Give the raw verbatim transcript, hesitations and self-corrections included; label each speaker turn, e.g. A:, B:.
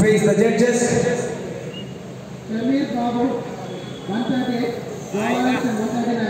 A: face the judges.
B: Shamir Babu, one thirty-eight, Gowans and one thirty-nine.